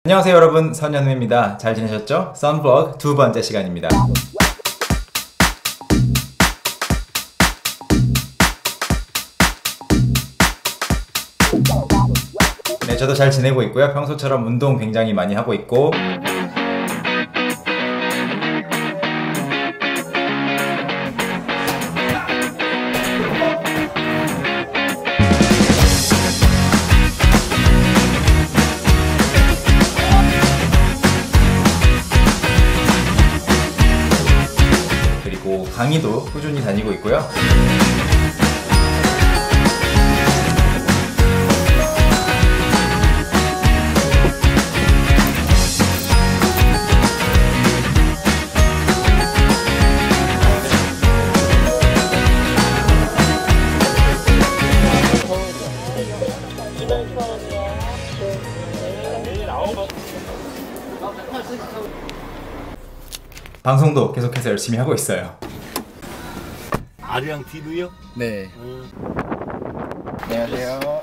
안녕하세요 여러분, 선현우입니다. 잘 지내셨죠? 썬블럭 두 번째 시간입니다. 네, 저도 잘 지내고 있고요. 평소처럼 운동 굉장히 많이 하고 있고 그리고 강의도 꾸준히 다니고 있고요. 방송도 계속해서 열심히 하고 있어요. 아리랑 TV요? 네. 안녕하세요.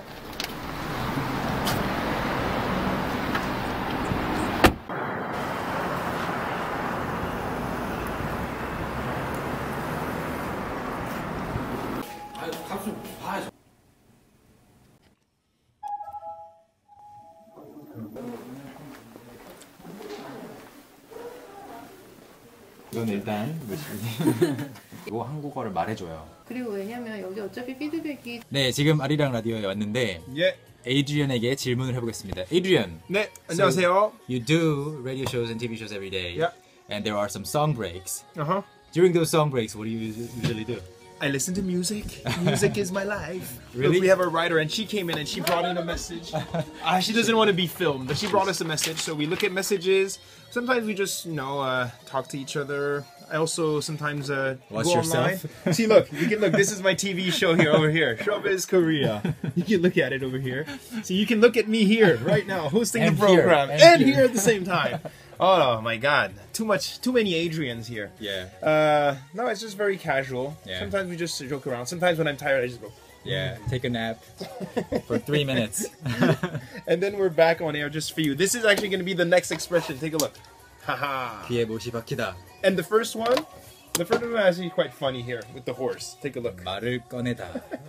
이건 일단 이거 한국어를 말해줘요. 그리고 왜냐면 여기 어차피 피드백이 네, 지금 아리랑 라디오에 왔는데 예. 에이드리언에게 질문을 해보겠습니다. 에이드리언. 네, 안녕하세요. You do radio shows and TV shows every day. Yeah. And there are some song breaks. Uh-huh. During those song breaks, what do you usually do? I listen to music. Music is my life. Really? Look, we have a writer and she came in and she brought in a message. She doesn't want to be filmed, but she brought us a message. So we look at messages. Sometimes we just, talk to each other. I also sometimes Watch go yourself? online. See, look, you can look. This is my TV show here over here. Showbiz Korea. You can look at it over here. So you can look at me here right now, hosting And the here, program, and and here at the same time. Oh my God, too many Adrians here. Yeah. No, it's just very casual. Yeah. Sometimes we just joke around. Sometimes when I'm tired, I just go. Yeah. Take a nap for 3 minutes. And then we're back on air just for you. This is actually going to be the next expression. Take a look. Haha. 귀에 못이 박히다. And the first one is actually quite funny here with the horse. Take a look. 말을 꺼내다.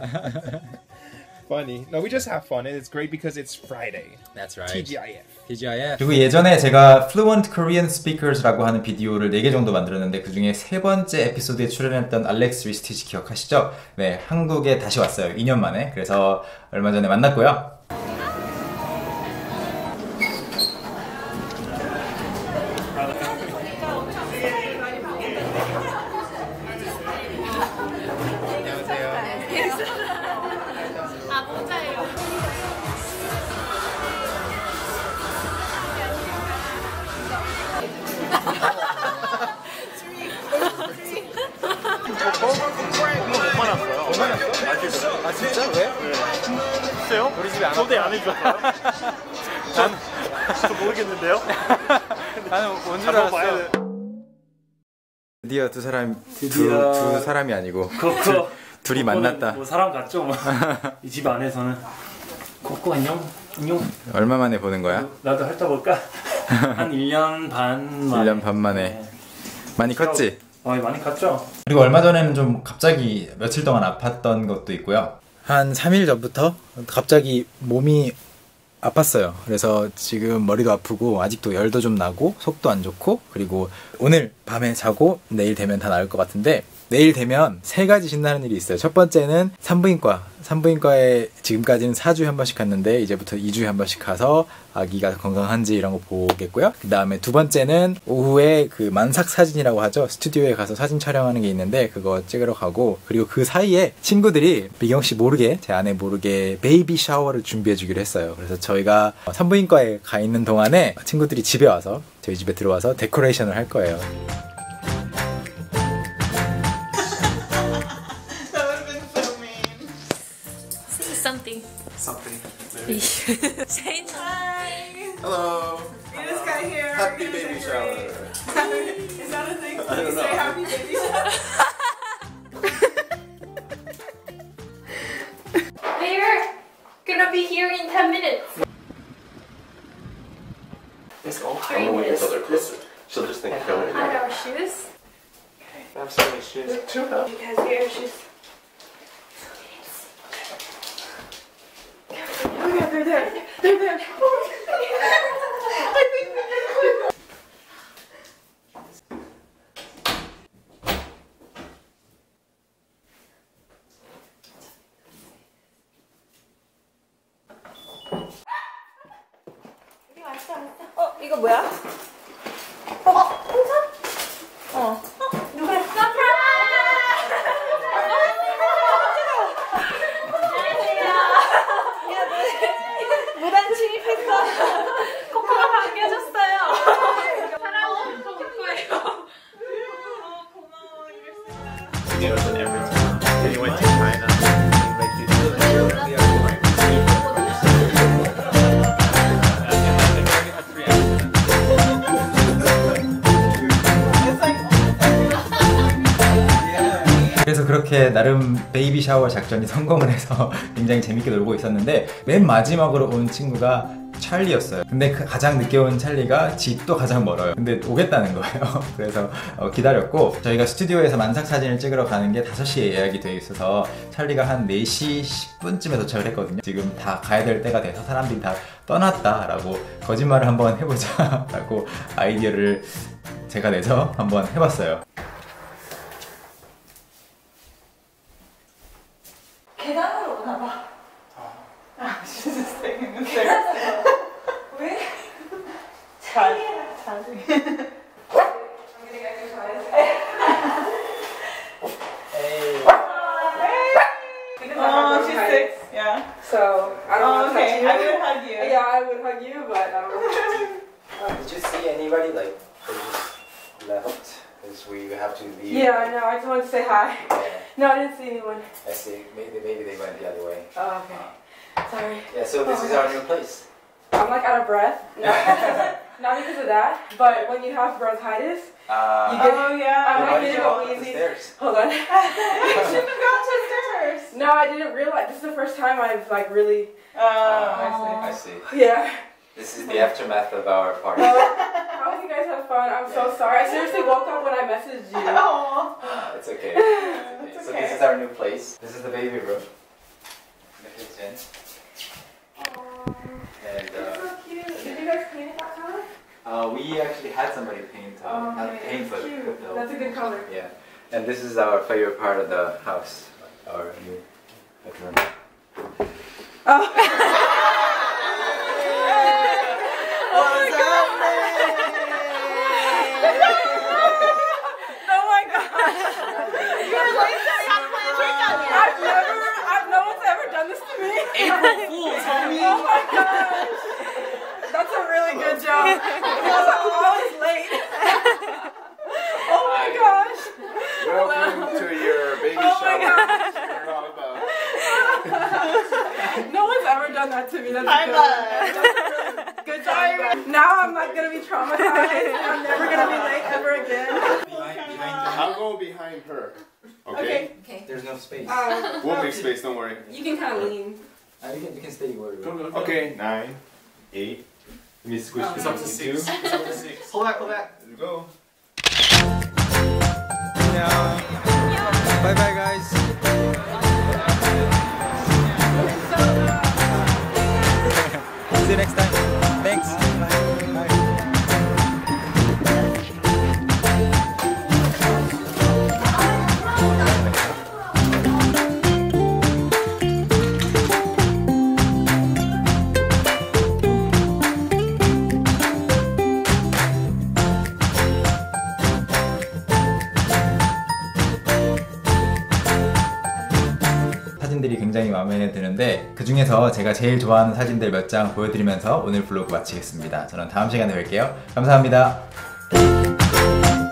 Funny. No, we just have fun, and it's great because it's Friday. That's right. TGIF. TGIF. 그리고 예전에 제가 Fluent Korean Speakers라고 하는 비디오를 4개 정도 만들었는데 그 중에 세 번째 에피소드에 출연했던 알렉스 리스티치 기억하시죠? 네, 한국에 다시 왔어요. 2년 만에. 그래서 얼마 전에 만났고요. 아 진짜? 왜? 글쎄요? 우리 집에 안 초대 안 해줘서 저 모르겠는데요? 나는 뭔줄 알았어. 드디어 두 사람이 아니고 둘이 만났다. 뭐 사람 같죠? 이 집 안에서는. 코코 안녕? 안녕? 얼마 만에 보는 거야? 나도 핥아볼까? 한 1년 반 만에. 1년 반 만에. 네. 많이 컸지? 많이 컸죠? 그리고 얼마 전에는 좀 갑자기 며칠 동안 아팠던 것도 있고요. 한 3일 전부터 갑자기 몸이 아팠어요. 그래서 지금 머리도 아프고 아직도 열도 좀 나고 속도 안 좋고 그리고 오늘 밤에 자고 내일 되면 다 나을 것 같은데 내일 되면 3가지 신나는 일이 있어요. 첫 번째는 산부인과에 지금까지는 4주에 한 번씩 갔는데 이제부터 2주에 한 번씩 가서 아기가 건강한지 이런 거 보겠고요. 그 다음에 두 번째는 오후에 그 만삭 사진이라고 하죠. 스튜디오에 가서 사진 촬영하는 게 있는데 그거 찍으러 가고 그리고 그 사이에 친구들이 미경씨 모르게 제 아내 모르게 베이비 샤워를 준비해 주기로 했어요. 그래서 저희가 산부인과에 가 있는 동안에 친구들이 집에 와서 저희 집에 들어와서 데코레이션을 할 거예요. Something. Say hi. Hello. We just got here. Happy baby shower. Is that a thing? I don't know. Say happy baby shower. We're gonna be here in 10 minutes. I'm gonna wait until they're closer. She'll just think you're filming. Hide our shoes. I have so many shoes. Two now. You guys get your shoes. Oh yeah, they're there. They're there. 이거 뭐야? 풍선? 누구야? 무단 침입했어. 코코가 반겨줬어요. 사랑은 코코예요. 고마워. He goes in every time. Then he went to China. 그래서 그렇게 나름 베이비 샤워 작전이 성공을 해서 굉장히 재밌게 놀고 있었는데 맨 마지막으로 온 친구가 찰리였어요. 근데 가장 늦게 온 찰리가 집도 가장 멀어요. 근데 오겠다는 거예요. 그래서 기다렸고 저희가 스튜디오에서 만삭 사진을 찍으러 가는 게 5시에 예약이 되어 있어서 찰리가 한 4시 10분쯤에 도착을 했거든요. 지금 다 가야 될 때가 돼서 사람들이 다 떠났다 라고 거짓말을 한번 해보자 라고 아이디어를 제가 내서 한번 해봤어요. 계단으로 오나봐. She's just staying in the stairs. 왜? 잘. I'm gonna get your size. Oh, she's 6. Yeah. So I don't want to touch you. I would hug you. Yeah, I would hug you, but Did you see anybody like just left? Because we have to leave. yeah, I know. I just wanted to say hi. No, I didn't see anyone. I see. Maybe they went the other way. Oh, okay. Sorry. Yeah. So this is our new place. I'm like out of breath. No, not because of that, but when you have bronchitis, you get. Oh yeah. I'm why like did getting you all walk up the wheezy. stairs? Hold on. You shouldn't have gone to the stairs. No, I didn't realize. This is the first time I've like really. I I see. Yeah. This is the aftermath of our party. I hope you guys have fun. I'm so sorry. I seriously woke up when I messaged you. Oh. It's okay. It's okay. So okay. this is our new place. This is the baby room. The kitchen. And So cute. Did you guys clean it that time? we actually had somebody paint. Not paint, but cute. put the- That's a good color. Yeah. And this is our favorite part of the house. Our new bedroom. Oh my gosh! No one's ever done this to me. April Fools, homie! Oh my gosh! That's a really good joke. Because I'm always late. Oh my gosh! Welcome to your baby Oh my shower. gosh! We're all about. No one's ever done that to me. That's good. Good job. Now I'm not gonna be traumatized. I'm never gonna be late ever again. I'll go behind her. Okay? There's no space. We'll make space, don't worry. You can kind of lean. You can stay where you are. Okay, 9, 8. Let me squish this up to 6. Hold that. Let's go. Bye bye guys. See you next time. Thanks. Bye. 사진들이 굉장히 마음에 드는데 그 중에서 제가 제일 좋아하는 사진들 몇 장 보여드리면서 오늘 블로그 마치겠습니다. 저는 다음 시간에 뵐게요. 감사합니다.